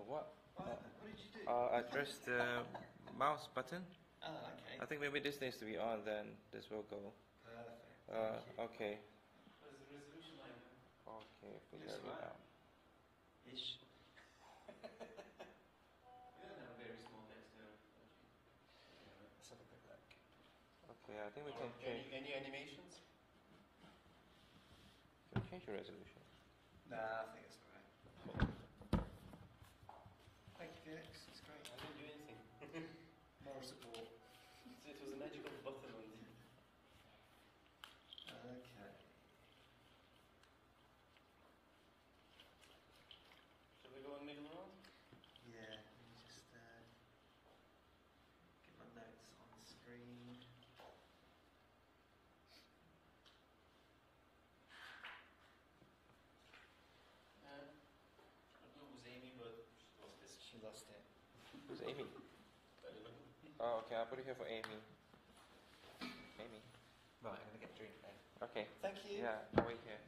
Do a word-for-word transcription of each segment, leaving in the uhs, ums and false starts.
what? What happened? What did you do? Uh, I pressed the mouse button. Oh, okay. I think maybe this needs to be on, then this will go. Perfect. Uh, Thank you. okay. What is the resolution like? Okay, figure Looks it right. out. Ish. We don't have a very small text here. Let's have a quick look. Okay, I think we Or can change. any, any animations? Can we change the resolution? Nah, I think it's alright. Thank you, Felix. It's great. I didn't do anything. Moral support. It was a magical button on the... Okay. Shall we go in middle round? Yeah, let me just uh, get my notes on the screen. Uh, I don't know who was Amy, but she lost this. She lost it. Who's Amy? I don't know. Oh, okay, I'll put it here for Amy. Amy. Right, I'm going to get a drink then. Okay. Thank you. Yeah, I'll wait here.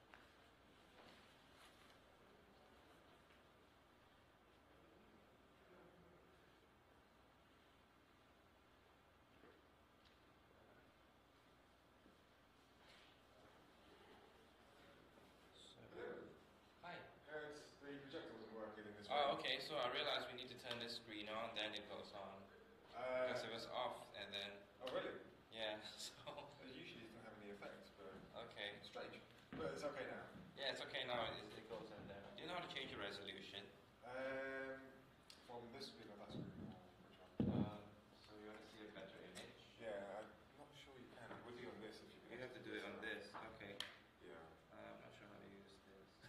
So, hi. It's, the projector wasn't working in this Oh, room. okay, so I realized we need to turn this screen on, then it goes on. Uh, Because it was off, and then, oh, really? yeah, so, It usually doesn't have any effect, but okay. it's strange. But it's okay now. Yeah, it's okay now, it, it goes in there. Do you know how to change the resolution? Um, from this screen or that screen, or which one? Uh, so you want to see a better image? Yeah, I'm not sure you can. It would be on this if you You have to do it on this, okay. Yeah. Uh, I'm not sure how to use this.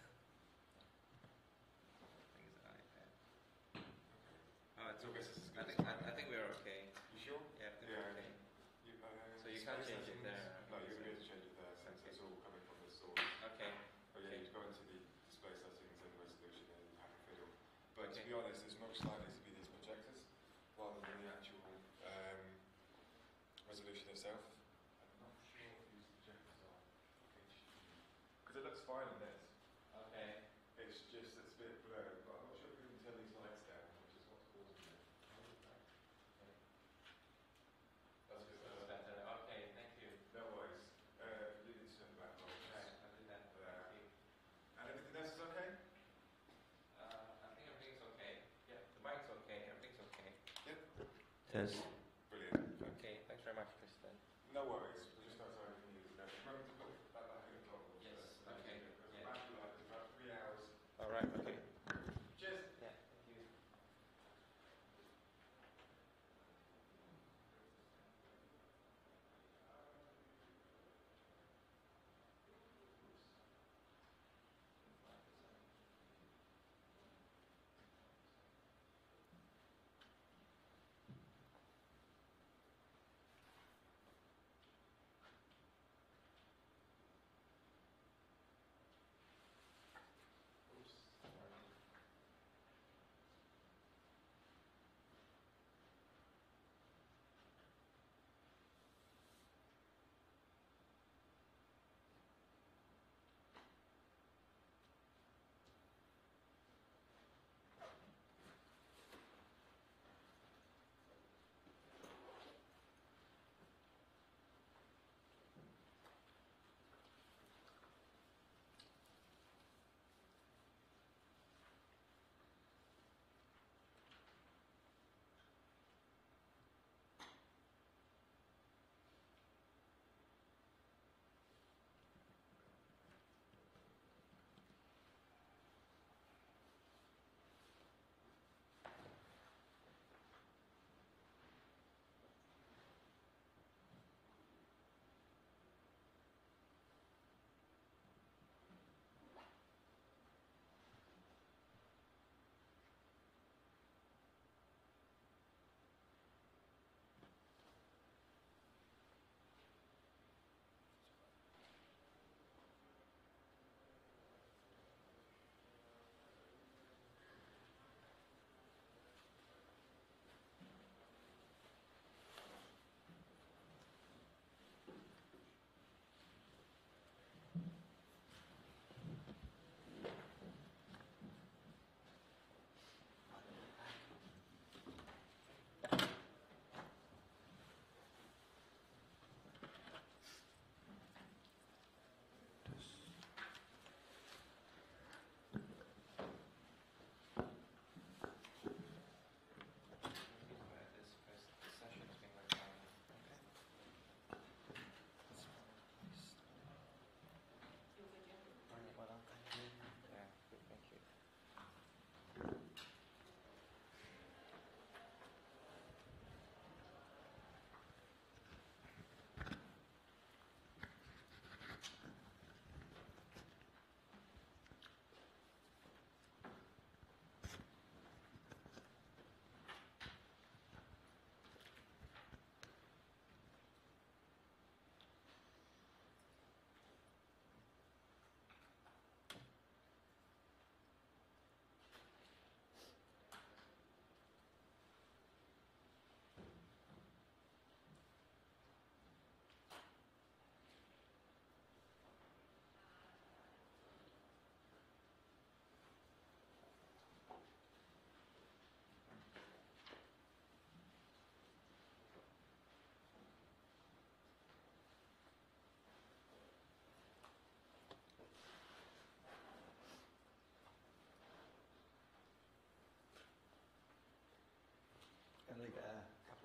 I think it's an iPad. Oh, it's I okay. guess this is I good. think, I, I think we're okay. You sure? Yeah, I think Yeah. we're okay. You, uh, So you can't space change it settings? there. No, you're going to be able to change it there since Okay. it's all coming from this source. Okay. But yeah, Okay. you go into the display settings and the resolution and you have a fiddle. But Okay. to be honest, it's much likely to be these projectors rather than the actual um, resolution itself. I'm not sure if these projectors are because it looks fine on this. Okay. It's just it's a bit blurred, but I'm not sure if we can turn these lights down, which is what's causing it. That's good. That's better. Okay, thank you. No worries. Uh, you need to turn it back on. Right, I'll do that. There. Thank you. And everything else is okay? Uh, I think everything's okay. Yeah, the mic's okay. Everything's okay. Yep. Yes. Brilliant. Okay, thanks very much, Kristen. No worries. We're just outside of the music. Remember to put that back in the bottle. Yes, okay, Because yeah. the battery life is about three hours. All right. Okay. Cheers. Yeah. Thank you.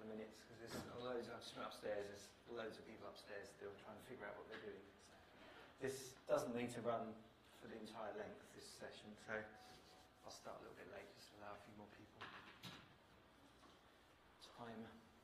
of minutes because there's loads. I've just been upstairs. There's loads of people upstairs still trying to figure out what they're doing. So this doesn't need to run for the entire length, this session, so I'll start a little bit late just to allow a few more people time.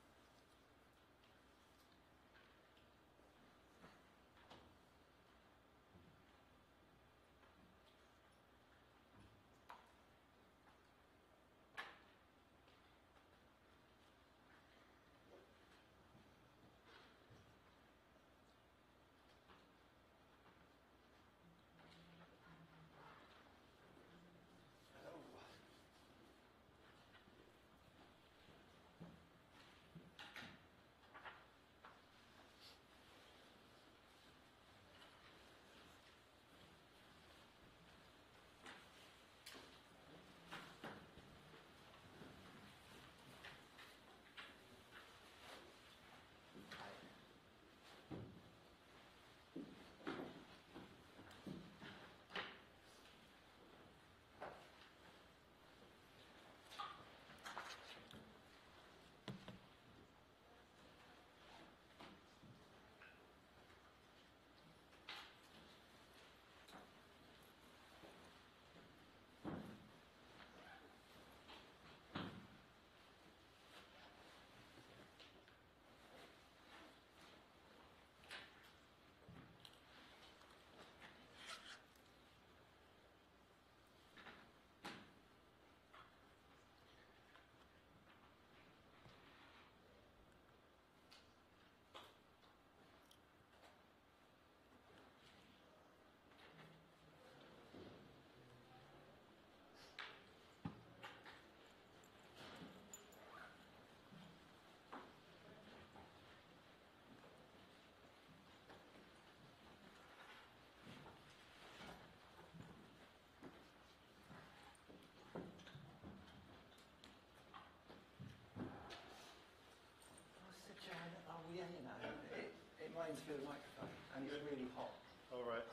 Oh yeah, you know, it, it rains through the microphone and it's really hot. All right.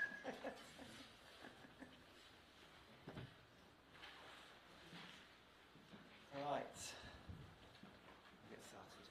Right, we'll get started.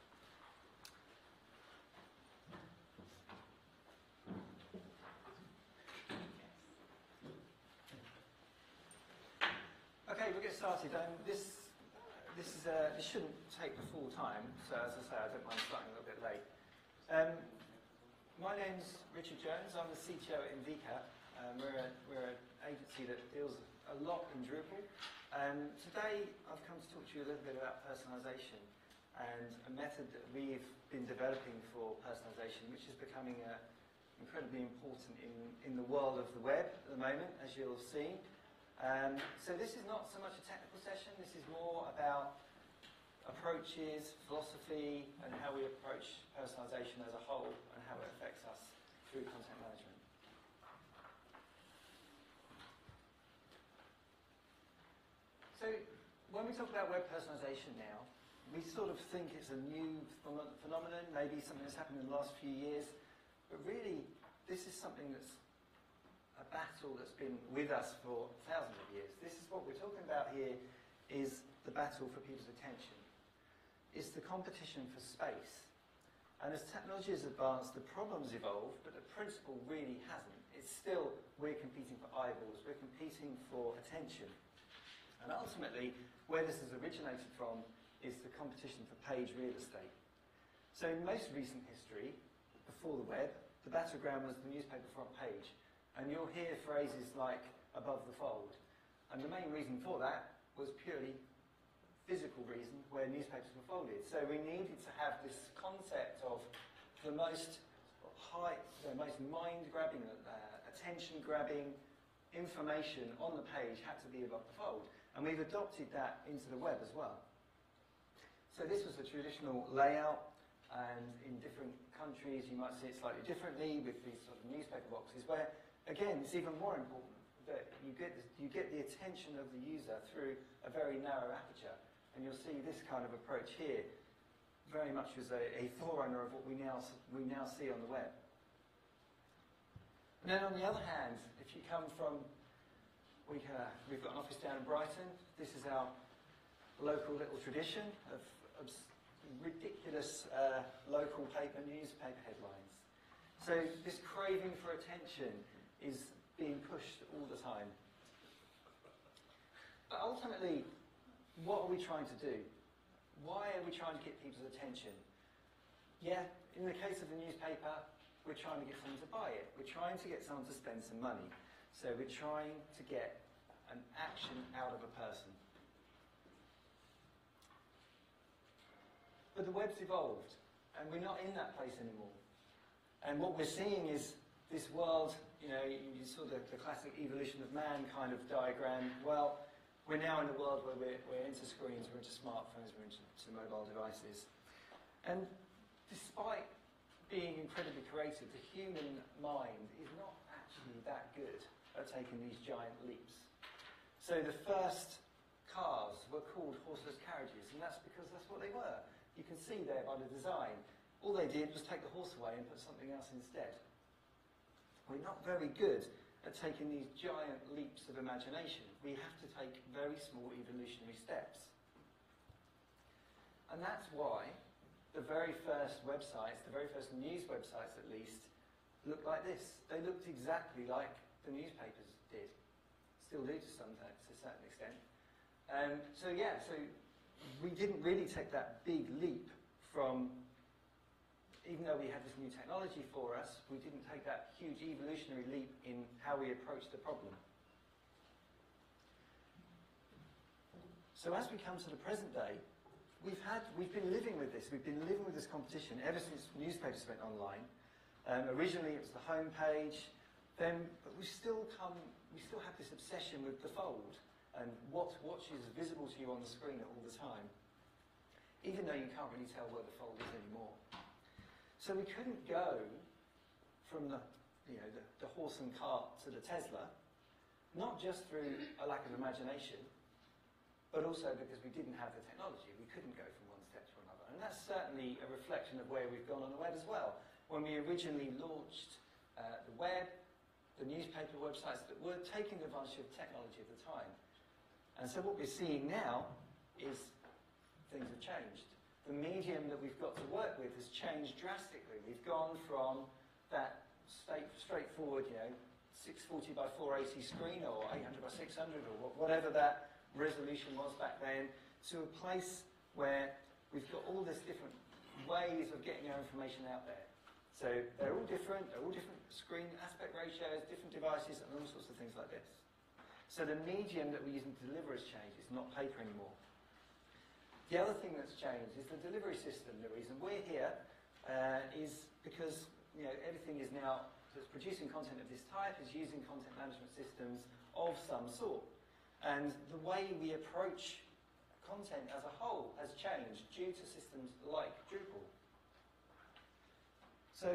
Okay, we'll get started. Um, this this is uh, this shouldn't take the full time, so as I say, I don't mind starting a little bit late. Um, my name's Richard Jones. I'm the C T O at Invika. Um, we're a, we're an agency that deals a lot in Drupal. Um, today, I've come to talk to you a little bit about personalisation and a method that we've been developing for personalisation, which is becoming uh, incredibly important in, in the world of the web at the moment, as you'll have seen. Um, so this is not so much a technical session, this is more about approaches, philosophy, and how we approach personalisation as a whole and how it affects us through content management. So when we talk about web personalisation now, we sort of think it's a new ph phenomenon, maybe something that's happened in the last few years, but really this is something that's a battle that's been with us for thousands of years. This is what we're talking about here, is the battle for people's attention. It's the competition for space. And as technology has advanced, the problems evolve, but the principle really hasn't. It's still, we're competing for eyeballs, we're competing for attention. And ultimately, where this has originated from is the competition for page real estate. So in most recent history, before the web, the battleground was the newspaper front page. And you'll hear phrases like above the fold. And the main reason for that was purely physical reason, where newspapers were folded. So we needed to have this concept of the most high, the most mind-grabbing, uh, attention-grabbing information on the page had to be above the fold. And we've adopted that into the web as well. So this was the traditional layout, and in different countries you might see it slightly differently with these sort of newspaper boxes, where again it's even more important that you get the, you get the attention of the user through a very narrow aperture. And you'll see this kind of approach here very much as a, a forerunner of what we now we now see on the web. And then on the other hand, if you come from, we, uh, we've got an office down in Brighton. This is our local little tradition of, of ridiculous uh, local paper newspaper headlines. So this craving for attention is being pushed all the time. But ultimately, what are we trying to do? Why are we trying to get people's attention? Yeah, in the case of the newspaper, we're trying to get someone to buy it. We're trying to get someone to spend some money. So we're trying to get an action out of a person. But the web's evolved, and we're not in that place anymore. And what we're seeing is this world, you know, you saw the, the classic evolution of man kind of diagram. Well, we're now in a world where we're, we're into screens, we're into smartphones, we're into to mobile devices. And despite being incredibly creative, the human mind is not actually that good at taking these giant leaps. So the first cars were called horseless carriages, and that's because that's what they were. You can see there by the design. All they did was take the horse away and put something else instead. We're not very good at taking these giant leaps of imagination. We have to take very small evolutionary steps. And that's why the very first websites, the very first news websites at least, looked like this. They looked exactly like the newspapers did. Still do to some to a certain extent. Um, so yeah, so we didn't really take that big leap from, even though we had this new technology for us, we didn't take that huge evolutionary leap in how we approach the problem. So as we come to the present day, we've had, we've been living with this. We've been living with this competition ever since newspapers went online. Um, originally, it was the home page. Then, but we still come, we still have this obsession with the fold and what watch is visible to you on the screen all the time, even though you can't really tell where the fold is anymore. So we couldn't go from the, you know, the, the horse and cart to the Tesla, not just through a lack of imagination, but also because we didn't have the technology. We couldn't go from one step to another. And that's certainly a reflection of where we've gone on the web as well. When we originally launched uh, the web, the newspaper websites that were taking advantage of technology at the time. And so what we're seeing now is things have changed. The medium that we've got to work with has changed drastically. We've gone from that straight, straightforward, you know, six forty by four eighty screen or eight hundred by six hundred or whatever that resolution was back then, to a place where we've got all these different ways of getting our information out there. So they're all different, they're all different screen aspect ratios, different devices, and all sorts of things like this. So the medium that we're using to deliver has changed. It's not paper anymore. The other thing that's changed is the delivery system. The reason we're here uh, is because, you know, everything is now that's producing content of this type is using content management systems of some sort. And the way we approach content as a whole has changed due to systems like Drupal. So,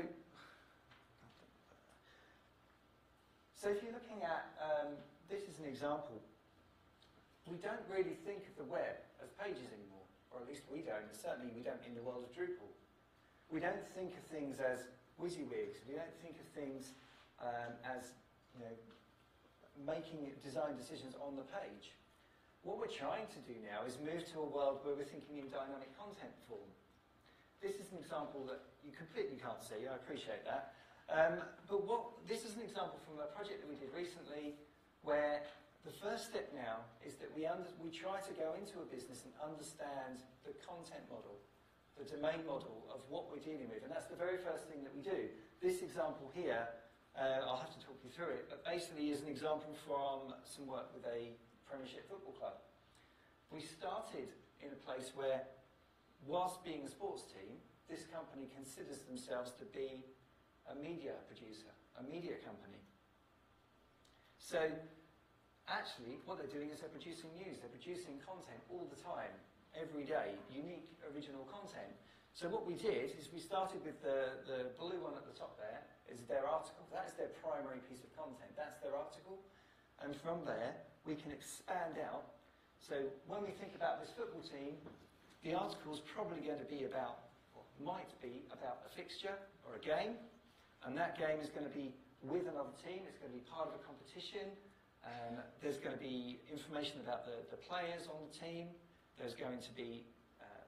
so if you're looking at, um, this is an example, we don't really think of the web as pages anymore, or at least we don't, and certainly we don't in the world of Drupal. We don't think of things as WYSIWYGs, we don't think of things um, as, you know, making design decisions on the page. What we're trying to do now is move to a world where we're thinking in dynamic content form. This is an example that you completely can't see, I appreciate that. Um, but what, this is an example from a project that we did recently where the first step now is that we, under, we try to go into a business and understand the content model, the domain model of what we're dealing with. And that's the very first thing that we do. This example here, uh, I'll have to talk you through it, but basically is an example from some work with a Premiership football club. We started in a place where, whilst being a sports team, this company considers themselves to be a media producer, a media company. So actually, what they're doing is they're producing news, they're producing content all the time, every day, unique, original content. So what we did is we started with the, the blue one at the top there, is their article. That is their primary piece of content, that's their article. And from there, we can expand out. So when we think about this football team, the article is probably going to be about, or might be about a fixture or a game, and that game is going to be with another team, it's going to be part of a competition, um, there's going to be information about the, the players on the team, there's going to be uh, you know,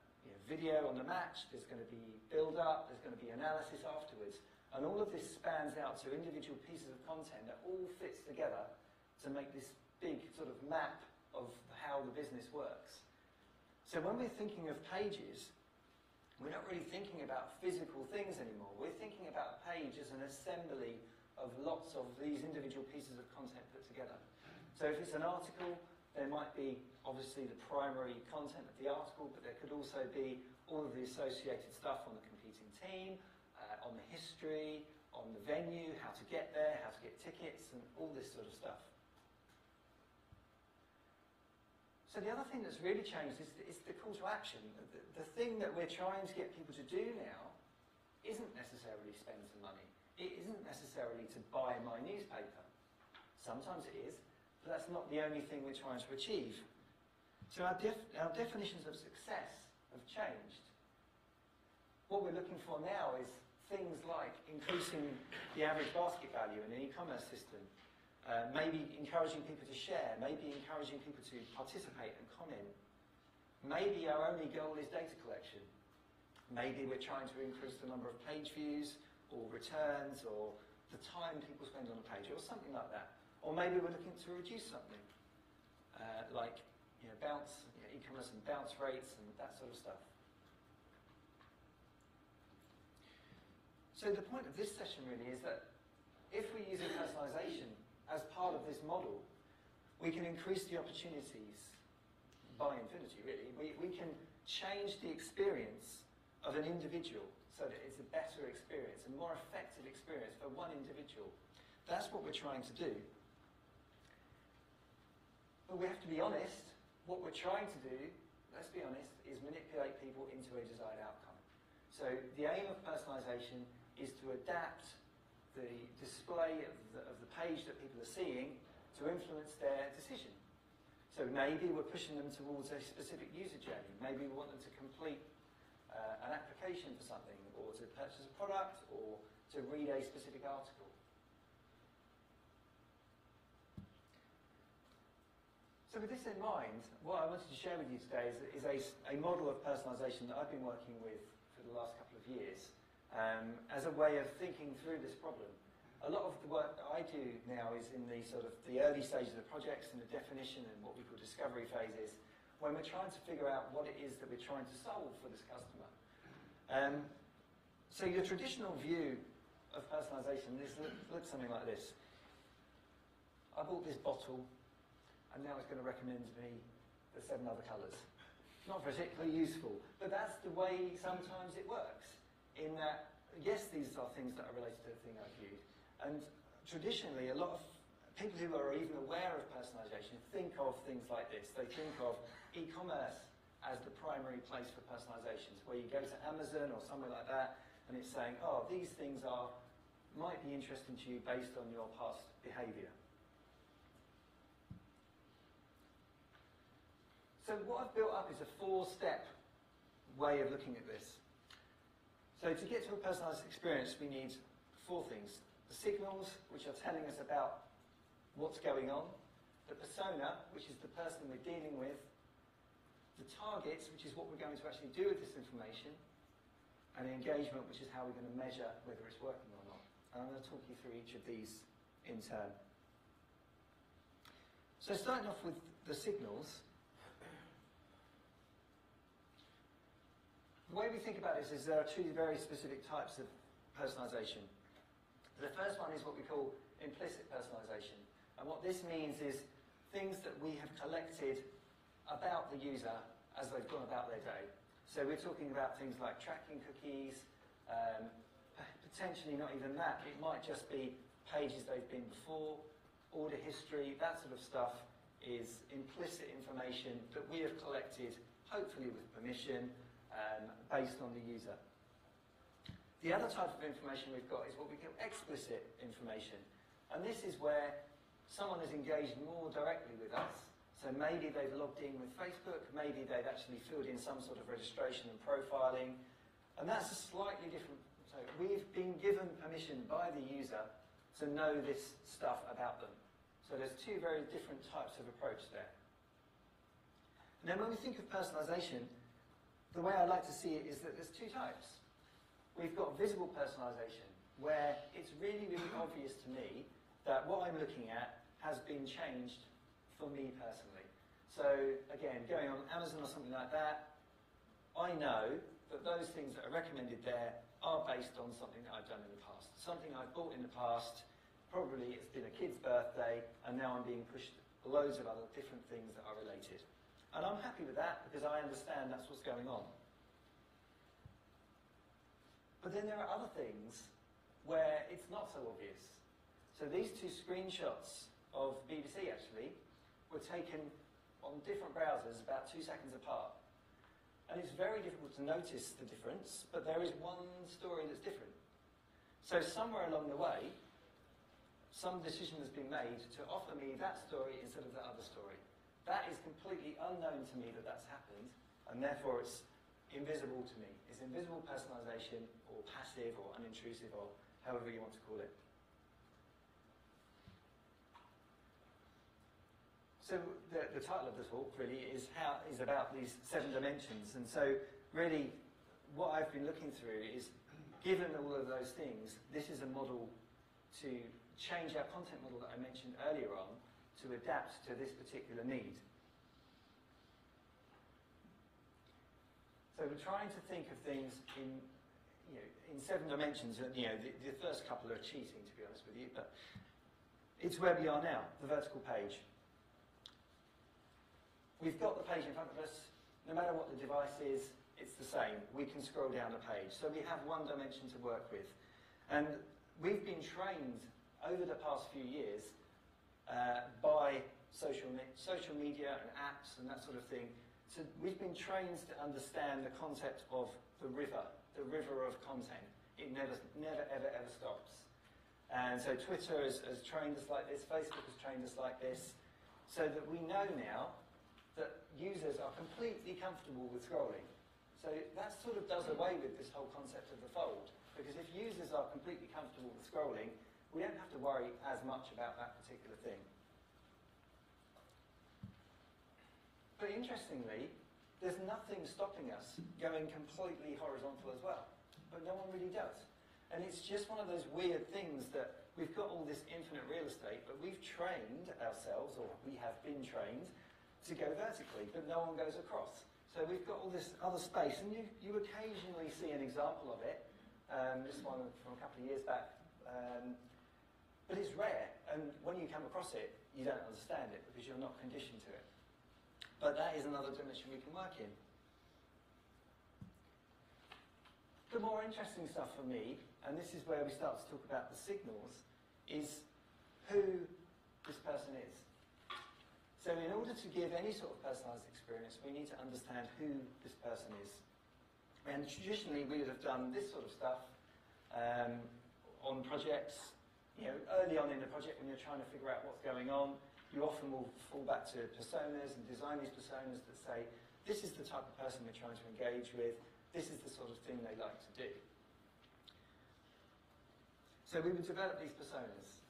video on the match, there's going to be build-up, there's going to be analysis afterwards. And all of this spans out to individual pieces of content that all fits together to make this big sort of map of how the business works. So when we're thinking of pages, we're not really thinking about physical things anymore. We're thinking about a page as an assembly of lots of these individual pieces of content put together. So if it's an article, there might be obviously the primary content of the article, but there could also be all of the associated stuff on the competing team, uh, on the history, on the venue, how to get there, how to get tickets, and all this sort of stuff. So the other thing that's really changed is, is the call to action. The, the thing that we're trying to get people to do now isn't necessarily spend some money. It isn't necessarily to buy my newspaper. Sometimes it is, but that's not the only thing we're trying to achieve. So our, def our definitions of success have changed. What we're looking for now is things like increasing the average basket value in an e-commerce system, uh, maybe encouraging people to share, maybe encouraging people to participate and comment. Maybe our only goal is data collection. Maybe we're trying to increase the number of page views or returns or the time people spend on a page or something like that. Or maybe we're looking to reduce something, uh, like you know, bounce, you know, e-commerce and bounce rates and that sort of stuff. So the point of this session really is that if we're using personalization as part of this model, we can increase the opportunities by infinity, really. We, we can change the experience of an individual so that it's a better experience, a more effective experience for one individual. That's what we're trying to do. But we have to be honest, what we're trying to do, let's be honest, is manipulate people into a desired outcome. So the aim of personalization is to adapt the display of the, of the page that people are seeing to influence their decision. So maybe we're pushing them towards a specific user journey. Maybe we want them to complete uh, an application for something, or to purchase a product, or to read a specific article. So with this in mind, what I wanted to share with you today is, is a, a model of personalisation that I've been working with for the last couple of years um, as a way of thinking through this problem. A lot of the work that I do now is in the sort of the early stages of the projects and the definition and what we call discovery phases, when we're trying to figure out what it is that we're trying to solve for this customer. Um, so your traditional view of personalisation this look, looks something like this. I bought this bottle, and now it's going to recommend me the seven other colours. Not particularly useful, but that's the way sometimes it works. In that, yes, these are things that are related to the thing I've viewed. And traditionally, a lot of people who are even aware of personalisation think of things like this. They think of e-commerce as the primary place for personalisations, where you go to Amazon or somewhere like that, and it's saying, oh, these things are might be interesting to you based on your past behaviour. So what I've built up is a four-step way of looking at this. So to get to a personalised experience, we need four things. The signals, which are telling us about what's going on. The persona, which is the person we're dealing with. The targets, which is what we're going to actually do with this information. And the engagement, which is how we're going to measure whether it's working or not. And I'm going to talk you through each of these in turn. So starting off with the signals, the way we think about this is there are two very specific types of personalisation. The first one is what we call implicit personalisation. And what this means is things that we have collected about the user as they've gone about their day. So we're talking about things like tracking cookies, um, potentially not even that. It might just be pages they've been before, order history, that sort of stuff is implicit information that we have collected, hopefully with permission, um, based on the user. The other type of information we've got is what we call explicit information. And this is where someone has engaged more directly with us. So maybe they've logged in with Facebook, maybe they've actually filled in some sort of registration and profiling. And that's a slightly different... So we've been given permission by the user to know this stuff about them. So there's two very different types of approach there. And then when we think of personalisation, the way I like to see it is that there's two types. We've got visible personalisation, where it's really, really obvious to me that what I'm looking at has been changed for me personally. So again, going on Amazon or something like that, I know that those things that are recommended there are based on something that I've done in the past. Something I've bought in the past, probably it's been a kid's birthday, and now I'm being pushed loads of other different things that are related. And I'm happy with that because I understand that's what's going on. But then there are other things where it's not so obvious. So these two screenshots of B B C actually were taken on different browsers about two seconds apart. And it's very difficult to notice the difference, but there is one story that's different. So somewhere along the way, some decision has been made to offer me that story instead of that other story. That is completely unknown to me that that's happened, and therefore it's invisible to me. It's invisible personalisation, or passive, or unintrusive, or however you want to call it. So the, the title of the talk really is how is about these seven dimensions, and so really what I've been looking through is, given all of those things, this is a model to change our content model that I mentioned earlier on to adapt to this particular need. So we're trying to think of things in, you know, in seven dimensions, and you know, the, the first couple are cheating, to be honest with you, but it's where we are now, the vertical page. We've got the page in front of us. No matter what the device is, it's the same. We can scroll down the page. So we have one dimension to work with. And we've been trained over the past few years uh, by social, me social media and apps and that sort of thing. So we've been trained to understand the concept of the river, the river of content. It never, never, ever, ever stops. And so Twitter has, has trained us like this. Facebook has trained us like this. So that we know now that users are completely comfortable with scrolling. So that sort of does away with this whole concept of the fold. Because if users are completely comfortable with scrolling, we don't have to worry as much about that particular thing. But interestingly, there's nothing stopping us going completely horizontal as well. But no one really does. And it's just one of those weird things that we've got all this infinite real estate, but we've trained ourselves, or we have been trained, to go vertically, but no one goes across. So we've got all this other space, and you, you occasionally see an example of it. Um, this one from a couple of years back. Um, but it's rare, and when you come across it, you don't understand it because you're not conditioned to it. But that is another dimension we can work in. The more interesting stuff for me, and this is where we start to talk about the signals, is who this person is. So in order to give any sort of personalised experience, we need to understand who this person is. And traditionally, we would have done this sort of stuff um, on projects. You know, early on in the project, when you're trying to figure out what's going on, you often will fall back to personas and design these personas that say, this is the type of person we're trying to engage with, this is the sort of thing they like to do. So we would develop these personas.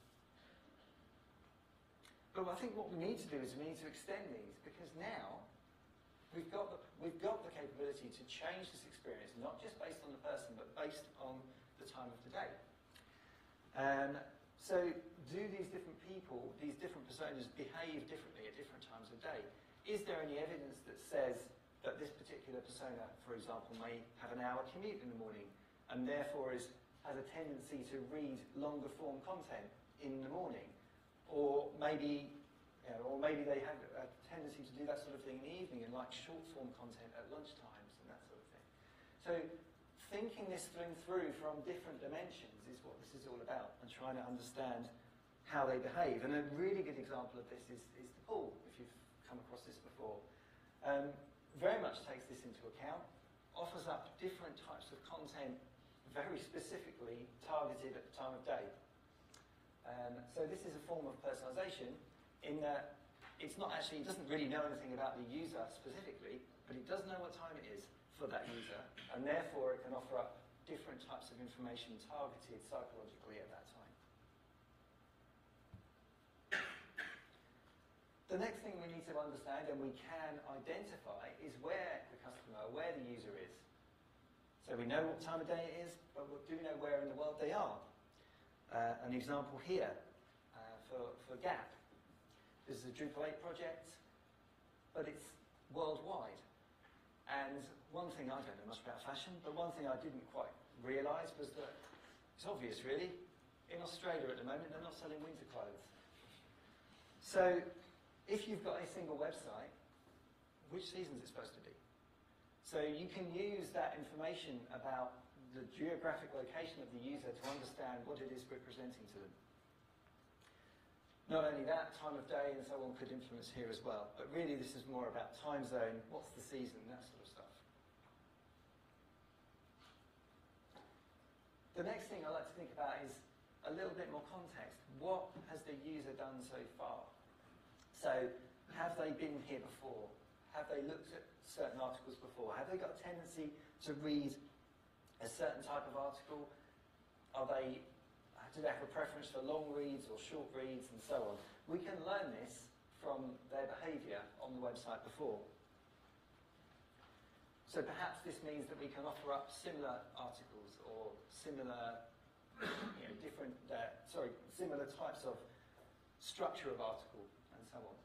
But I think what we need to do is we need to extend these, because now we've got the, we've got the capability to change this experience, not just based on the person, but based on the time of the day. Um, so do these different people, these different personas behave differently at different times of day? Is there any evidence that says that this particular persona, for example, may have an hour commute in the morning and therefore is, has a tendency to read longer form content in the morning? Or maybe, you know, or maybe they have a tendency to do that sort of thing in the evening and like short form content at lunchtimes and that sort of thing. So thinking this thing through from different dimensions is what this is all about, and trying to understand how they behave. And a really good example of this is, is the pool, if you've come across this before. Um, very much takes this into account, offers up different types of content very specifically targeted at the time of day. Um, so this is a form of personalisation in that it's not actually, it doesn't really know anything about the user specifically, but it does know what time it is for that user, and therefore it can offer up different types of information targeted psychologically at that time. The next thing we need to understand, and we can identify, is where the customer know where the user is. So we know what time of day it is, but we do know where in the world they are. Uh, an example here uh, for, for Gap. This is a Drupal eight project, but it's worldwide. And one thing, I don't know much about fashion, but one thing I didn't quite realise was that it's obvious really, in Australia at the moment they're not selling winter clothes. So if you've got a single website, which season is it supposed to be? So you can use that information about the geographic location of the user to understand what it is we're presenting to them. Not only that, time of day and so on could influence here as well, but really this is more about time zone, what's the season, that sort of stuff. The next thing I like to think about is a little bit more context. What has the user done so far? So, have they been here before? Have they looked at certain articles before? Have they got a tendency to read a certain type of article? Are they, do they have a preference for long reads or short reads and so on? We can learn this from their behaviour on the website before. So perhaps this means that we can offer up similar articles or similar, you know, different, uh, sorry, similar types of structure of article and so on.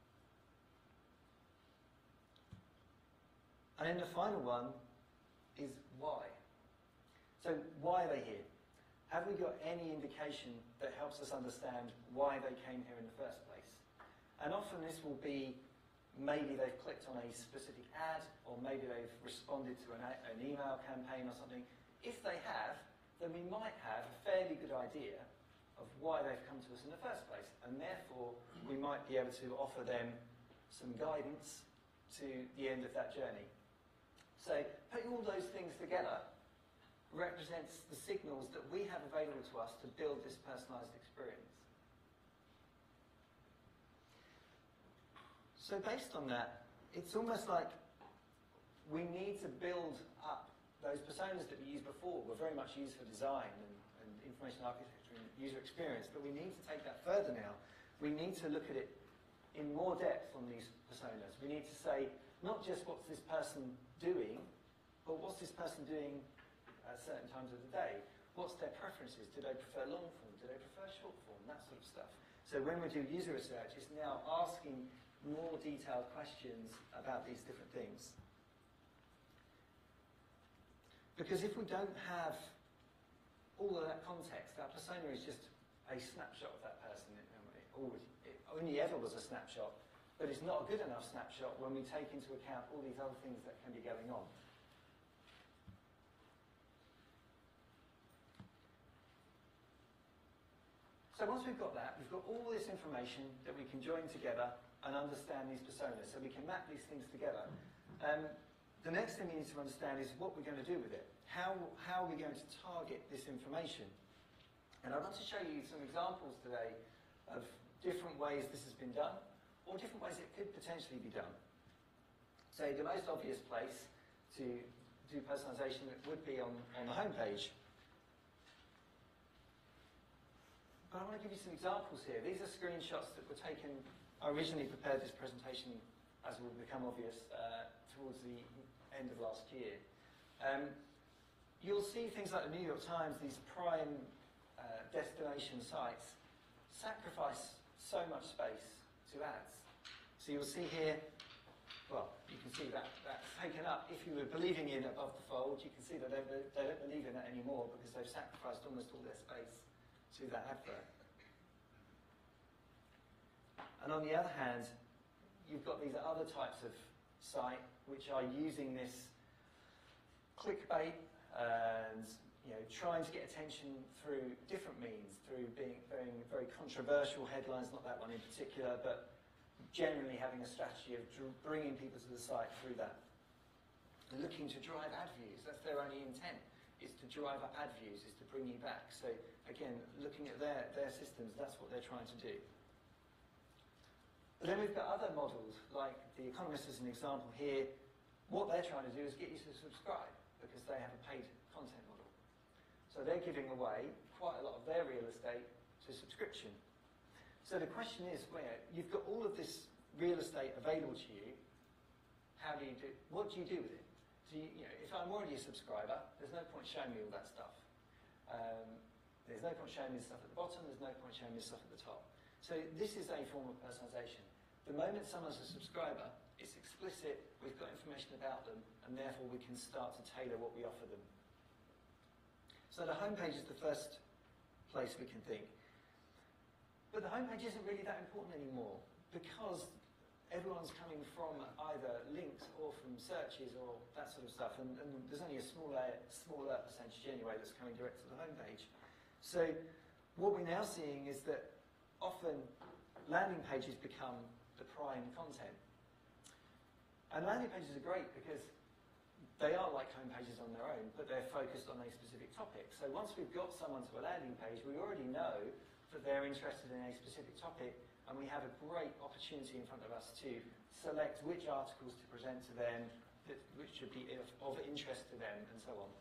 And then the final one is why. So why are they here? Have we got any indication that helps us understand why they came here in the first place? And often this will be maybe they've clicked on a specific ad, or maybe they've responded to an, an email campaign or something. If they have, then we might have a fairly good idea of why they've come to us in the first place. And therefore, we might be able to offer them some guidance to the end of that journey. So putting all those things together represents the signals that we have available to us to build this personalised experience. So based on that, it's almost like we need to build up those personas that we used before were very much used for design and, and information architecture and user experience, but we need to take that further now. We need to look at it in more depth on these personas. We need to say, not just what's this person doing, but what's this person doing at certain times of the day? What's their preferences? Do they prefer long form? Do they prefer short form? That sort of stuff. So when we do user research, it's now asking more detailed questions about these different things. Because if we don't have all of that context, our persona is just a snapshot of that person. It, it, always, it only ever was a snapshot, but it's not a good enough snapshot when we take into account all these other things that can be going on. So once we've got that, we've got all this information that we can join together and understand these personas, so we can map these things together. Um, the next thing we need to understand is what we're going to do with it. How, how are we going to target this information? And I want to show you some examples today of different ways this has been done, or different ways it could potentially be done. So the most obvious place to do personalisation would be on, on the homepage. But I want to give you some examples here. These are screenshots that were taken. I originally prepared this presentation, as will become obvious, uh, towards the end of last year. Um, you'll see things like the New York Times, these prime uh, destination sites, sacrifice so much space to ads. So you'll see here, well, you can see that that's taken up. If you were believing in above the fold, you can see that they, they don't believe in that anymore because they've sacrificed almost all their space to that advert. And on the other hand, you've got these other types of site which are using this clickbait and, you know, trying to get attention through different means, through being very, very controversial headlines, not that one in particular, but generally having a strategy of bringing people to the site through that. They're looking to drive ad views. That's their only intent, is to drive up ad views, is to bring you back. So again, looking at their, their systems, that's what they're trying to do. But then we've got other models, like The Economist as an example here. What they're trying to do is get you to subscribe because they have a paid content model. So they're giving away quite a lot of their real estate to subscription. So the question is, where you've got all of this real estate available to you, how do you do, what do you do with it? So you, you know, if I'm already a subscriber, there's no point showing me all that stuff. Um, there's no point showing me the stuff at the bottom, there's no point showing me the stuff at the top. So this is a form of personalisation. The moment someone's a subscriber, it's explicit, we've got information about them, and therefore we can start to tailor what we offer them. So the homepage is the first place we can think. But the homepage isn't really that important anymore, because everyone's coming from either links or from searches or that sort of stuff, and, and there's only a smaller, smaller percentage anyway that's coming direct to the homepage. So what we're now seeing is that often landing pages become the prime content. And landing pages are great because they are like home pages on their own, but they're focused on a specific topic. So once we've got someone to a landing page, we already know that they're interested in a specific topic, and we have a great opportunity in front of us to select which articles to present to them, that, which should be of, of interest to them, and so on.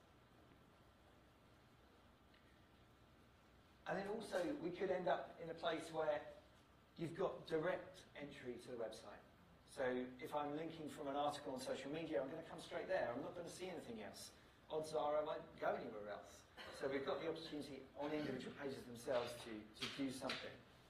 And then also, we could end up in a place where you've got direct entry to the website. So if I'm linking from an article on social media, I'm going to come straight there. I'm not going to see anything else. Odds are I won't go anywhere else. So we've got the opportunity on individual pages themselves to, to do something.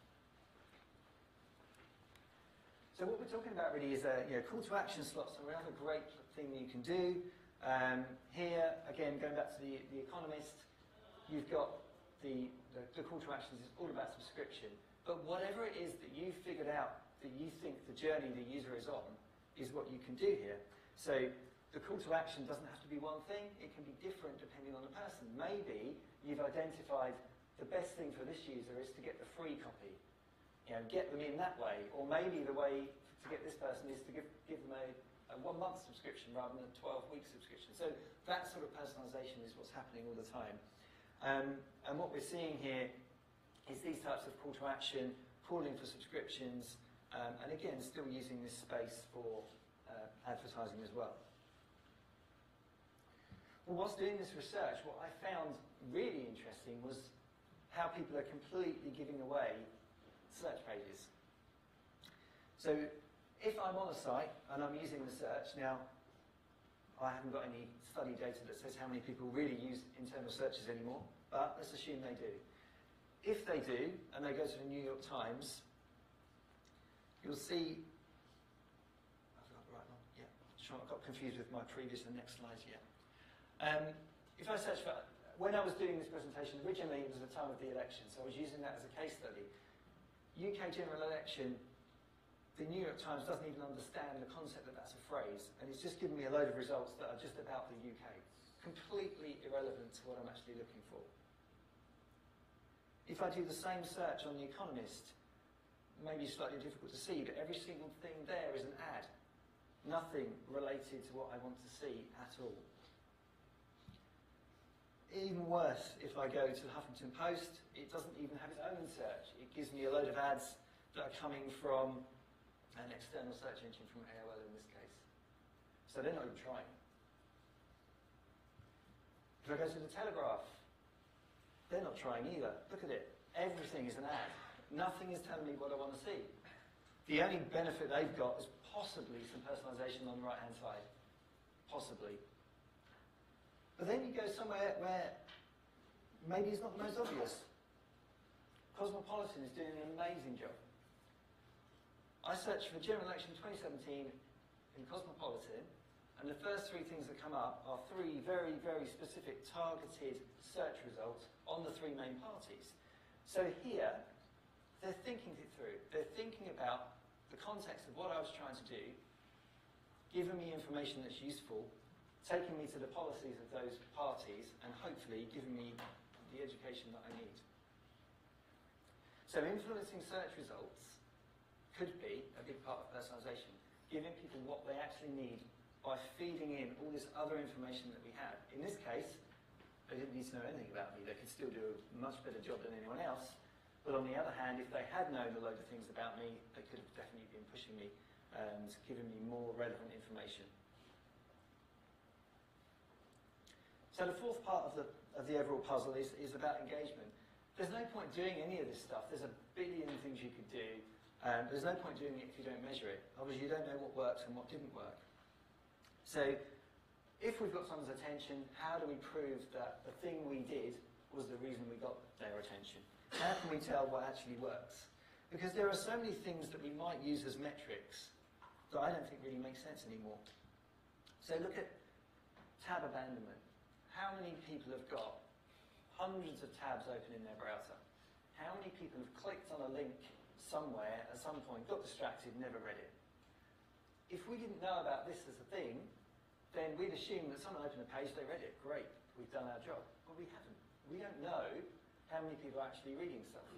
So what we're talking about really is a you know, call to action slots, and another great thing that you can do. Um, here, again, going back to the, the Economist, you've got the, the, the call to actions is all about subscription. But whatever it is that you've figured out that you think the journey the user is on is what you can do here. So the call to action doesn't have to be one thing, it can be different depending on the person. Maybe you've identified the best thing for this user is to get the free copy. You know, get them in that way. Or maybe the way to get this person is to give, give them a, a one-month subscription rather than a twelve-week subscription. So that sort of personalisation is what's happening all the time. Um, and what we're seeing here is these types of call to action, calling for subscriptions, um, and again, still using this space for uh, advertising as well. Well, whilst doing this research, what I found really interesting was how people are completely giving away search pages. So if I'm on a site and I'm using the search, now I haven't got any study data that says how many people really use internal searches anymore, but let's assume they do. If they do, and they go to the New York Times, you'll see, I've got the right one, yeah, sure, I got confused with my previous and next slides, yeah. Um, if I search for, when I was doing this presentation, originally it was the time of the election, so I was using that as a case study. U K general election, the New York Times doesn't even understand the concept that that's a phrase, and it's just giving me a load of results that are just about the U K. Completely irrelevant to what I'm actually looking for. If I do the same search on The Economist, maybe slightly difficult to see, but every single thing there is an ad. Nothing related to what I want to see at all. Even worse, if I go to the Huffington Post, it doesn't even have its own search. It gives me a load of ads that are coming from an external search engine, from A O L in this case. So they're not even trying. If I go to the Telegraph, they're not trying either. Look at it. Everything is an ad. Nothing is telling me what I want to see. The only benefit they've got is possibly some personalisation on the right-hand side. Possibly. But then you go somewhere where maybe it's not the most obvious. Cosmopolitan is doing an amazing job. I searched for general election twenty seventeen in Cosmopolitan, and the first three things that come up are three very, very specific targeted search results on the three main parties. So here, they're thinking it through. They're thinking about the context of what I was trying to do, giving me information that's useful, taking me to the policies of those parties, and hopefully giving me the education that I need. So influencing search results could be a big part of personalisation, giving people what they actually need by feeding in all this other information that we have. In this case, they didn't need to know anything about me. They could still do a much better job than anyone else. But on the other hand, if they had known a load of things about me, they could have definitely been pushing me and giving me more relevant information. So the fourth part of the, of the overall puzzle is, is about engagement. There's no point doing any of this stuff. There's a billion things you could do. Um, there's no point doing it if you don't measure it. Obviously, you don't know what works and what didn't work. So if we've got someone's attention, how do we prove that the thing we did was the reason we got their attention? How can we tell what actually works? Because there are so many things that we might use as metrics that I don't think really make sense anymore. So look at tab abandonment. How many people have got hundreds of tabs open in their browser? How many people have clicked on a link somewhere at some point, got distracted, never read it? If we didn't know about this as a thing, then we'd assume that someone opened a page, they read it, great, we've done our job. But we haven't. We don't know how many people are actually reading stuff.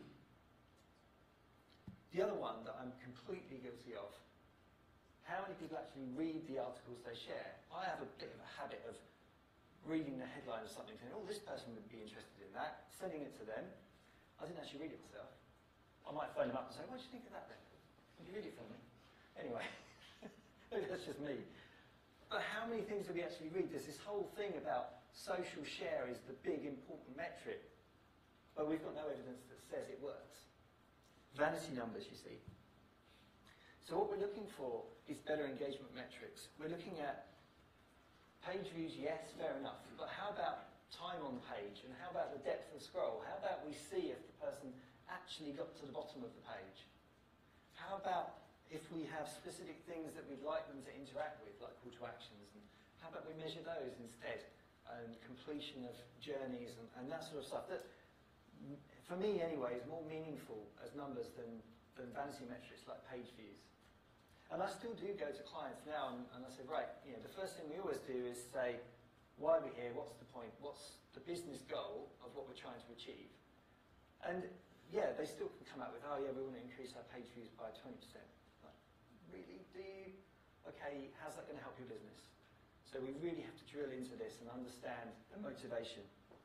The other one that I'm completely guilty of, how many people actually read the articles they share? I have a bit of a habit of reading the headline of something, saying, oh, this person would be interested in that, sending it to them. I didn't actually read it myself. I might phone them up and say, what did you think of that then? Would you read it for me? Anyway, maybe that's just me. But how many things do we actually read? There's this whole thing about social share is the big important metric, but we've got no evidence that says it works. Vanity numbers, you see. So what we're looking for is better engagement metrics. We're looking at page views, yes, fair enough, but how about time on page, and how about the depth of scroll? How about we see if the person actually got to the bottom of the page? How about if we have specific things that we'd like them to interact with, like call to actions, and how about we measure those instead, and completion of journeys and, and that sort of stuff that, for me anyway, is more meaningful as numbers than, than vanity metrics like page views. And I still do go to clients now and, and I say, right, you know, the first thing we always do is say, why are we here? What's the point? What's the business goal of what we're trying to achieve? And yeah, they still can come out with, oh yeah, we want to increase our page views by twenty percent. Like, really? Do you? Okay, how's that going to help your business? So we really have to drill into this and understand the motivation.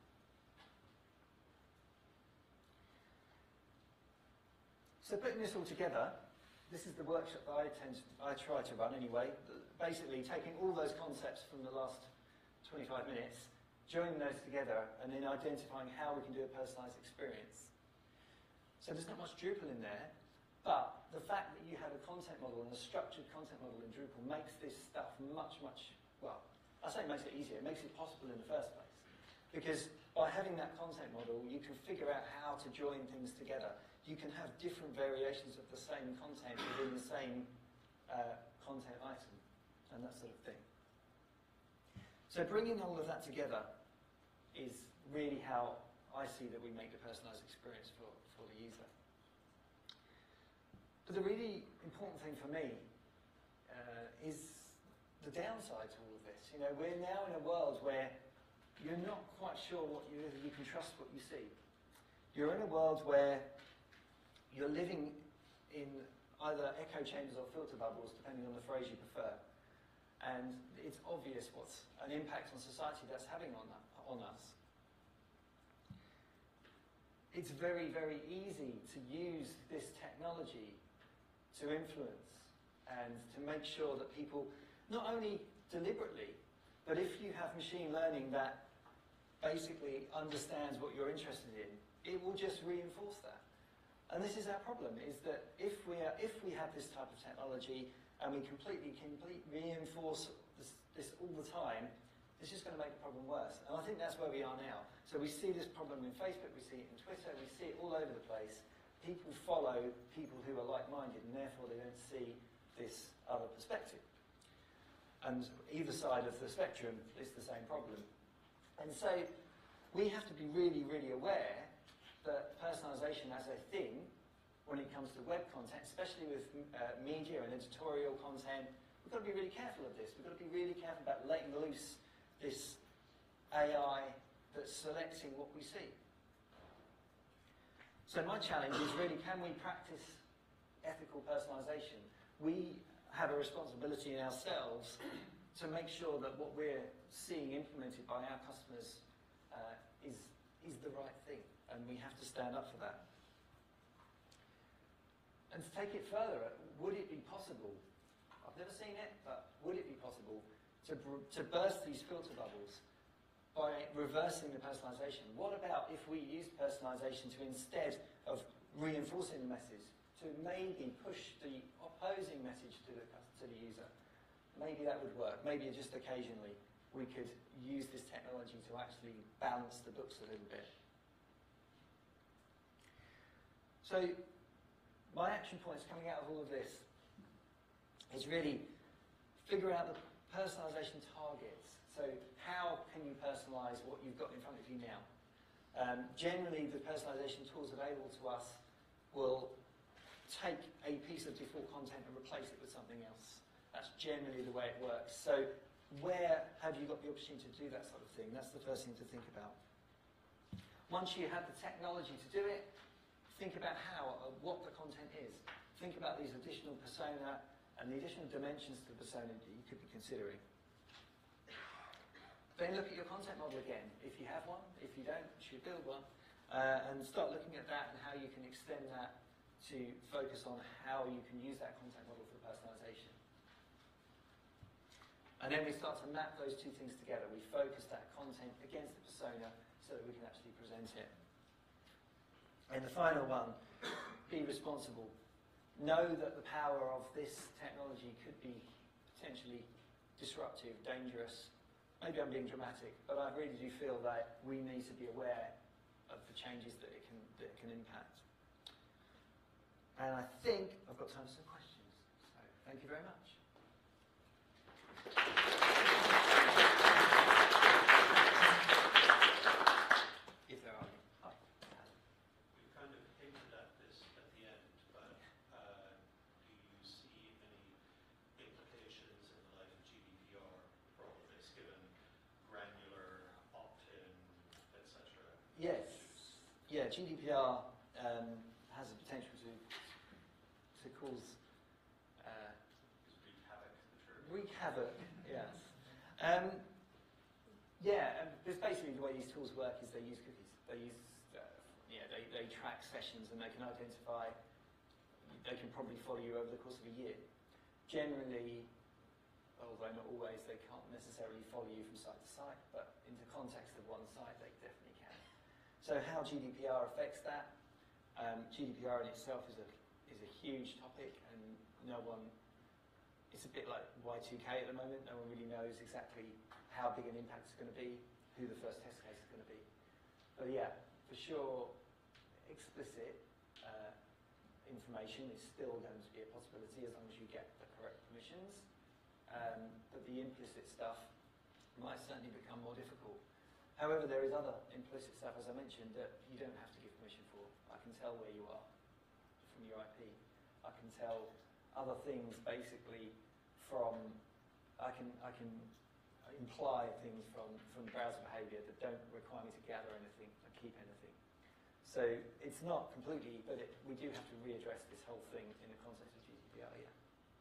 So putting this all together, this is the workshop that I tend to, I try to run anyway. Basically taking all those concepts from the last twenty-five minutes, joining those together, and then identifying how we can do a personalised experience. So there's not much Drupal in there, but the fact that you have a content model and a structured content model in Drupal makes this stuff much, much, well, I say it makes it easier, it makes it possible in the first place. Because by having that content model, you can figure out how to join things together. You can have different variations of the same content within the same uh, content item, and that sort of thing. So bringing all of that together is really how I see that we make the personalised experience for, for the user. But the really important thing for me uh, is the downside to all of this. You know, we're now in a world where you're not quite sure what you, you can trust what you see. You're in a world where you're living in either echo chambers or filter bubbles, depending on the phrase you prefer. And it's obvious what's an impact on society that's having on, that, on us. It's very, very easy to use this technology to influence and to make sure that people, not only deliberately, but if you have machine learning that basically understands what you're interested in, it will just reinforce that. And this is our problem, is that if we, are, if we have this type of technology and we completely, completely reinforce this, this all the time, it's just going to make the problem worse. And I think that's where we are now. So we see this problem in Facebook, we see it in Twitter, we see it all over the place. People follow people who are like-minded, and therefore they don't see this other perspective. And either side of the spectrum is the same problem. And so we have to be really, really aware that personalisation as a thing, when it comes to web content, especially with uh, media and editorial content, we've got to be really careful of this. We've got to be really careful about letting loose this A I that's selecting what we see. So my challenge is really, can we practice ethical personalisation? We have a responsibility in ourselves to make sure that what we're seeing implemented by our customers uh, is, is the right thing. And we have to stand up for that. And to take it further, would it be possible, I've never seen it, but would it be possible to, to burst these filter bubbles by reversing the personalisation? What about if we used personalisation to, instead of reinforcing the message, to maybe push the opposing message to the, to the user? Maybe that would work, maybe just occasionally. we could use this technology to actually balance the books a little bit. So my action points coming out of all of this is really figure out the personalisation targets. So how can you personalise what you've got in front of you now? Um, generally, the personalisation tools available to us will take a piece of default content and replace it with something else. That's generally the way it works. So where have you got the opportunity to do that sort of thing? That's the first thing to think about. Once you have the technology to do it, think about how, uh, what the content is. Think about these additional persona and the additional dimensions to the persona that you could be considering. Then look at your content model again. If you have one, if you don't, you should build one. Uh, and start looking at that and how you can extend that to focus on how you can use that content model for personalisation. And then we start to map those two things together. We focus that content against the persona so that we can actually present it. And the final one, be responsible. Know that the power of this technology could be potentially disruptive, dangerous. Maybe I'm being dramatic, but I really do feel that we need to be aware of the changes that it can, that it can impact. And I think I've got time for some questions. So thank you very much. If there are any. Hi. You kind of hinted at this at the end, but uh, do you see any implications in the light of G D P R for all of this, given granular opt-in, et cetera? Yes. Yeah, G D P R um, has the potential to to cause uh, Wreak havoc, the term. wreak havoc. Yes. Um, yeah, and this basically the way these tools work is they use cookies. They use uh, yeah they, they track sessions and they can identify. They can probably follow you over the course of a year. Generally, although not always, they can't necessarily follow you from site to site, but in the context of one site, they definitely can. So how G D P R affects that? Um, G D P R in itself is a is a huge topic, and no one. It's a bit like Y two K at the moment. No one really knows exactly how big an impact it's going to be, who the first test case is going to be. But yeah, for sure, explicit uh, information is still going to be a possibility as long as you get the correct permissions. Um, but the implicit stuff might certainly become more difficult. However, there is other implicit stuff, as I mentioned, that you don't have to give permission for. I can tell where you are from your I P. I can tell other things basically from, I can, I can imply things from, from browser behavior that don't require me to gather anything and keep anything. So it's not completely, but it, we do have to readdress this whole thing in the context of G D P R, yeah.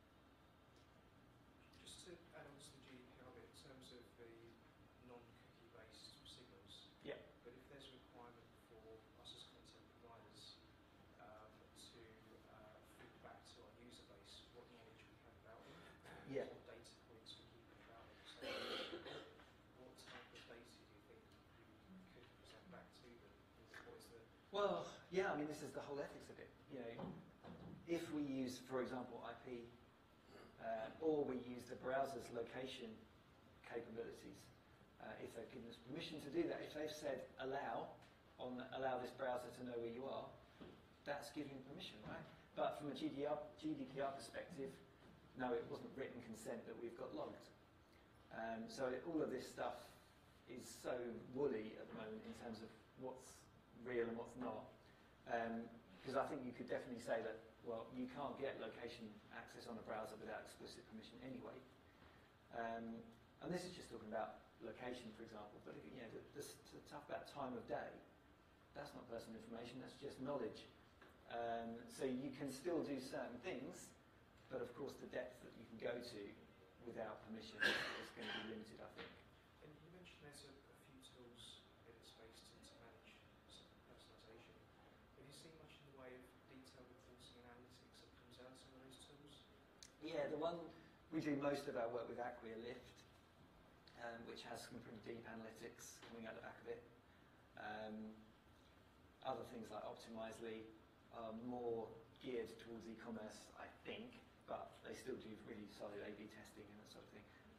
Just to add on to the G D P R bit, in terms of the non-cookie based signals, Yeah. but if there's a requirement for us as content providers um, to uh, feed back to our user base what knowledge we have about them, Yeah. what data points we keep about them, so what type of data do you think you could present back to them? What is the Well, yeah, I mean, this is the whole ethics of it. You know, if we use, for example, I P, uh, or we use the browser's location capabilities, uh, if they've given us permission to do that, if they've said allow, on allow this browser to know where you are, that's giving permission, right? But from a G D P R perspective, no, it wasn't written consent that we've got logged. Um, so it, all of this stuff is so woolly at the moment in terms of what's real and what's not. Because um, I think you could definitely say that, well, you can't get location access on a browser without explicit permission anyway. Um, and this is just talking about location, for example. But you know, the, the, the stuff about time of day, that's not personal information, that's just knowledge. Um, so you can still do certain things, but of course the depth that you can go to without permission is going to be limited, I think. And you mentioned there's a, a few tools in the space to, to manage some personalisation. Have you seen much in the way of detailed reporting and analytics that comes out of some of those tools? Yeah, the one we do most of our work with Acquia Lift, um, which has some pretty deep analytics coming out the back of it. Um, other things like Optimizely are more geared towards e-commerce, I think, but they still do really solid A B testing and that sort of thing.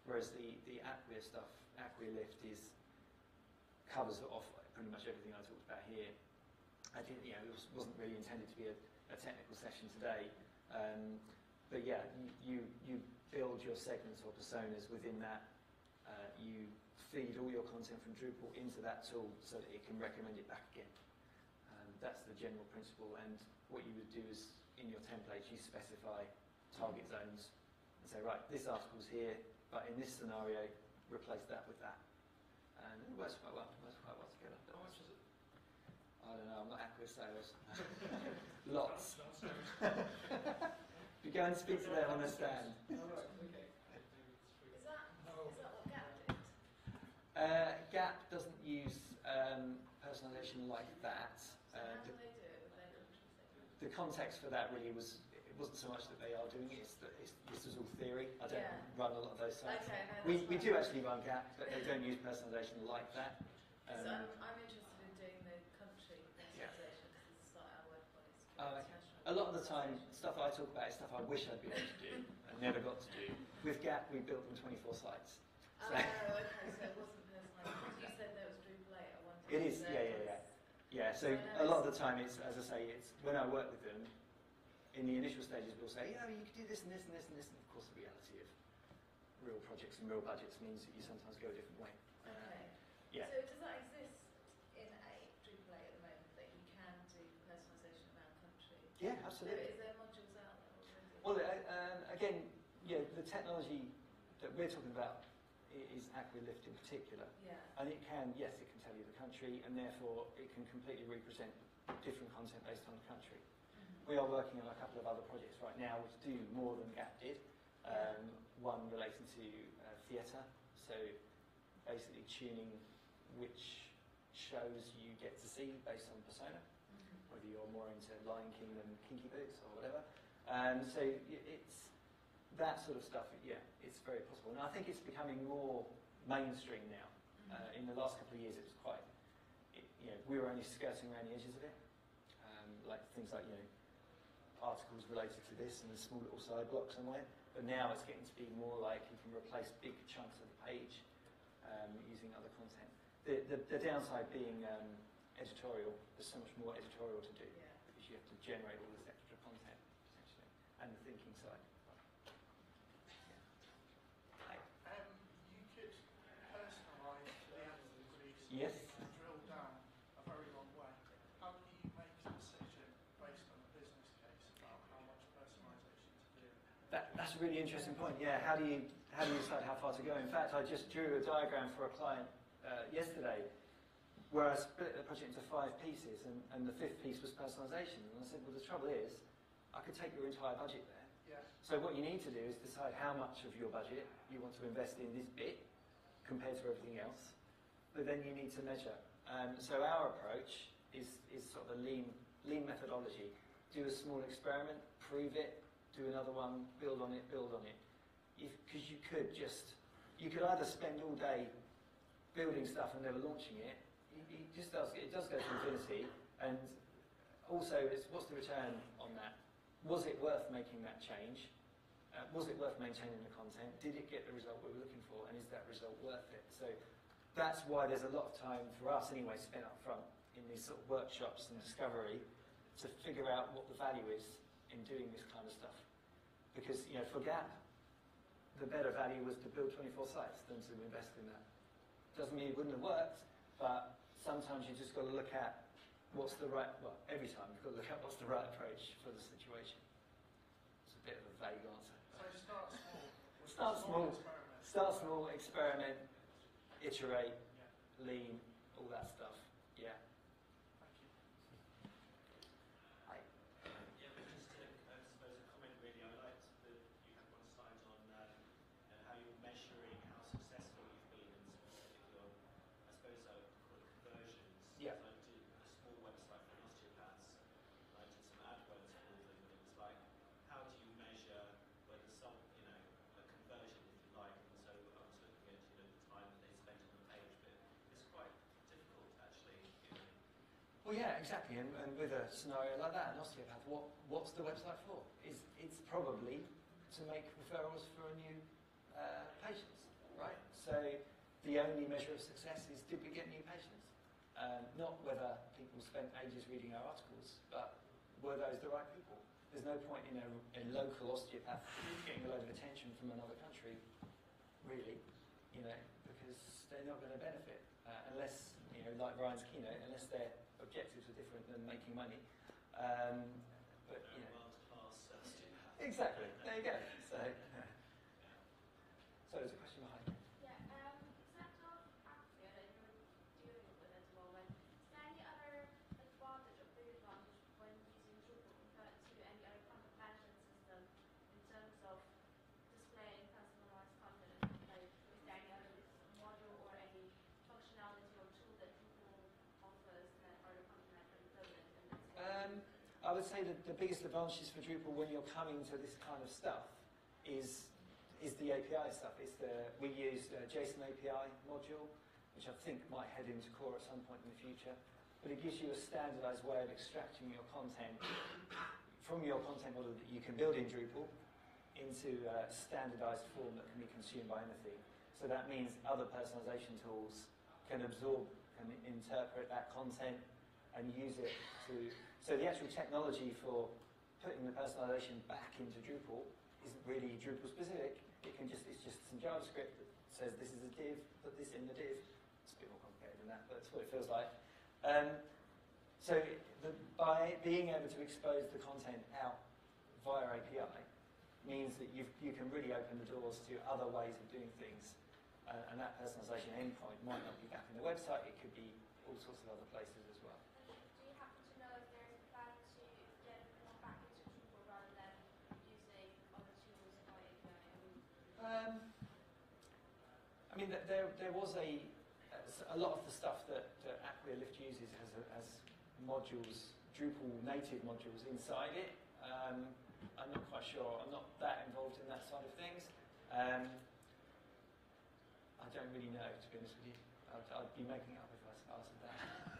Whereas the, the Acquia stuff, Acquia Lift is, covers off pretty much everything I talked about here. I didn't, you know, it was, wasn't really intended to be a, a technical session today. Um, but yeah, you, you, you build your segments or personas within that. Uh, you feed all your content from Drupal into that tool so that it can recommend it back again. Um, that's the general principle. And what you would do is, in your templates, you specify target zones and say, right, this article's here, but in this scenario, replace that with that. And it works quite well. It works quite well together. How much is it? I don't know, I'm not Acquia sales. Lots. You go and speak to them on the stand. Oh, right, okay. Is that, is that what Gap did? Uh, Gap doesn't use um, personalization like that. So Uh, how the, do they do it with their country segment? the context for that really was, it wasn't so much that they are doing it, it's that it's, this is all theory. I don't Yeah. run a lot of those sites. Okay, no, We, that's we fine. do actually run Gap, but they don't use personalization like that. So Um, I'm, I'm interested in doing the country Yeah. personalisation because it's the site I work on. It's Oh, okay. international. A lot of the time, stuff I talk about is stuff I wish I'd been able to do and never got to do. With Gap, we built them twenty-four sites. Oh, So- okay, so it wasn't personalised. You said there was Drupal eight at one time. It is, so yeah, it yeah, was- yeah. Yeah, so a lot of the time, it's, as I say, it's when I work with them, in the initial stages, we'll say, yeah, you could do this and this and this and this. And of course, the reality of real projects and real budgets means that you sometimes go a different way. Uh, Okay. yeah. So does that exist in a Drupal eight at the moment that you can do personalisation around country? Yeah, So absolutely. is there modules out there already? Well, uh, um, again, yeah, the technology that we're talking about i- is Acquia Lift in particular. Yeah. And it can, yes, it can tell you the country, and therefore it can completely represent different content based on the country. Mhm. We are working on a couple of other projects right now which do more than Gap did. Um, one relating to uh, theatre, so basically tuning which shows you get to see based on persona, Mhm. whether you're more into Lion King than Kinky Boots or whatever. Um, so y- it's that sort of stuff, yeah, it's very possible. And I think it's becoming more mainstream now. Uh, in the last couple of years, it was quite, it, you know, we were only skirting around the edges of it. Um, like things like, you know, articles related to this and a small little side block somewhere. But now it's getting to be more like you can replace big chunks of the page um, using other content. The, the, the downside being um, editorial, there's so much more editorial to do Yeah. because you have to generate all this extra content, essentially, and the thinking side. Um, you could personalise the analytics Yes. and drill down a very long way. How do you make a decision based on a business case about how much personalisation to do? That, that's a really interesting point. Yeah, how do you how do you decide how far to go? In fact, I just drew a diagram for a client uh, yesterday where I split the project into five pieces, and, and the fifth piece was personalisation. And I said, well, the trouble is, I could take your entire budget there. Yeah. So what you need to do is decide how much of your budget you want to invest in this bit compared to everything else. But then you need to measure. Um, so our approach is, is sort of a lean, lean methodology. Do a small experiment, prove it, do another one, build on it, build on it. Because you could just, you could either spend all day building stuff and never launching it. It, it just does, it does go to infinity. And also, it's, what's the return on that? Was it worth making that change? Uh, was it worth maintaining the content? Did it get the result we were looking for? And is that result worth it? So that's why there's a lot of time for us anyway spent up front in these sort of workshops and discovery to figure out what the value is in doing this kind of stuff. Because, you know, for Gap, the better value was to build twenty-four sites than to invest in that. Doesn't mean it wouldn't have worked, but sometimes you just got to look at what's the right, well, every time you've got to look at what's the right approach for the situation. It's a bit of a vague answer. So start small. with Start a small. experiment. Start small, experiment, iterate, Yeah. lean, all that stuff. Yeah. Thank you. I, Yeah, but just to, uh, I suppose, a comment really. I liked that you had one slide on um, uh, how you're measuring how successful you've been in specific your, I suppose I would call it conversions. Yeah. I did a small website for osteopaths. I did some AdWords for them, and it was like, how do you measure whether some, you know, a conversion, if you like. And so I was looking at, you know, the time that they spent on the page, but it's quite difficult actually, you know. well, yeah, exactly. And, and with a scenario like that, an osteopath, what, what's the website for? It's, it's probably to make referrals for new uh, patients. So the only measure of success is did we get new patients? Um, not whether people spent ages reading our articles, but were those the right people? There's no point in a, a local osteopath getting a load of attention from another country, really, you know, because they're not going to benefit uh, unless, you know, like Ryan's keynote, unless their objectives are different than making money. Um, but you know, world-class osteopath. exactly. There you go. So, yeah. So there's a question behind. Yeah, um, except of Acquia that you're dealing with at the moment, is there any other advantage or disadvantage when using Drupal compared to any other content management system in terms of displaying personalized content? Like, is there any other module or any functionality or tool that Drupal offers that other content management doesn't? And that's why Um, I would say that the biggest advantages for Drupal when you're coming to this kind of stuff is is the A P I stuff. It's the we used a JSON A P I module, which I think might head into core at some point in the future. But it gives you a standardized way of extracting your content from your content model that you can build in Drupal into a standardized form that can be consumed by anything. So that means other personalization tools can absorb, can interpret that content and use it to... So the actual technology for putting the personalization back into Drupal isn't really Drupal specific. It can just, it's just some JavaScript that says this is a div, put this in the div. It's a bit more complicated than that, but that's what it feels like. Um, so the, by being able to expose the content out via A P I means that you've, you can really open the doors to other ways of doing things. Uh, and that personalization endpoint might not be back in the website, it could be all sorts of other places as well. do you happen to know if there's a plan to get more back into Drupal rather than using other tools by A P I? I mean, Um, I mean, th- there there was a a lot of the stuff that, that Acquia Lift uses has a, has modules, Drupal native modules inside it. Um, I'm not quite sure. I'm not that involved in that side of things. Um, I don't really know, to be honest with you. I'd, I'd be making it up if I answered that.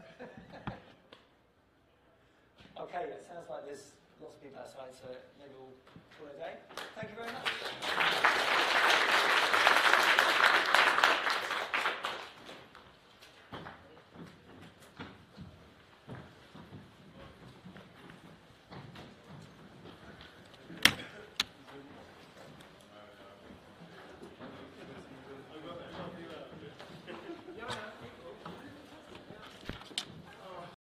Okay, it sounds like there's lots of people outside, so maybe we'll call it a day. Thank you very much.